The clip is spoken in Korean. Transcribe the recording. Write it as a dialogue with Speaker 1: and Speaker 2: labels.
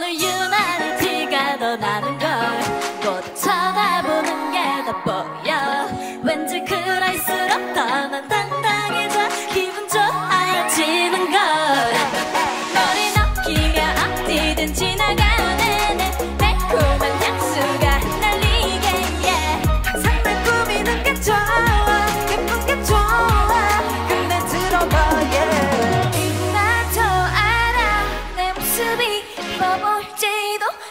Speaker 1: 오늘 유난히 티가 더 나는걸. 못 쳐다보는 게 더 보여. 왠지 그럴수록 더 난 당당해져. 기분 좋아지는걸. 머리 넘기며 어디든 지나가는 내 달콤한 향수가 흩날리게 yeah. 항상 날 꾸미는 게 좋아. 예쁜 게 좋아. 근데 들어봐 yeah. 나도 알아 내 모습이 예뻐 보일지도